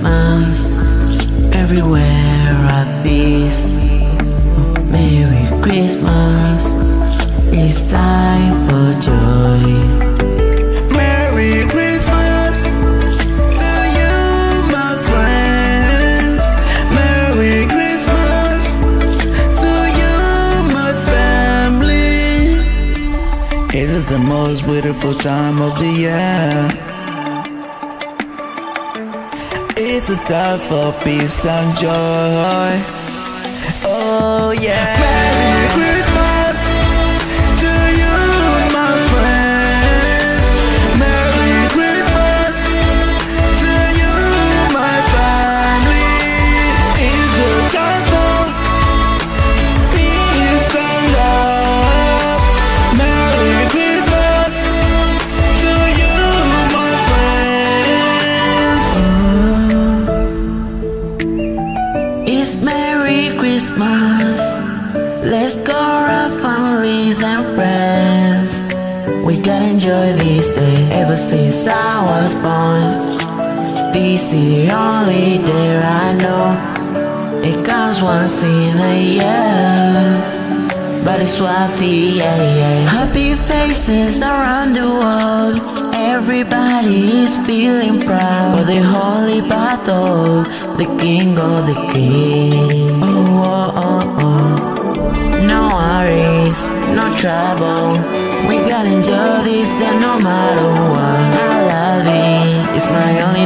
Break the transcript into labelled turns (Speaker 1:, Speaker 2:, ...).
Speaker 1: Christmas, everywhere at peace. Merry Christmas, it's time for joy.
Speaker 2: Merry Christmas to you, my friends. Merry Christmas to you, my family. It is the most beautiful time of the year. It's a time for peace and joy. Oh yeah. Merry Christmas to you, my friends. Merry Christmas to you, my family. It's a time for peace and love. Merry Christmas to you, my friends.
Speaker 1: It's Merry Christmas. Let's go our families and friends. We gotta enjoy this day ever since I was born. This is the only day I know. It comes once in a year, but it's happy, yeah. Happy faces around the world. Everybody is feeling proud for the holy battle, the king of the king. Oh, oh, oh, oh. No worries, no trouble. We gotta enjoy this day no matter what. I love it, it's my only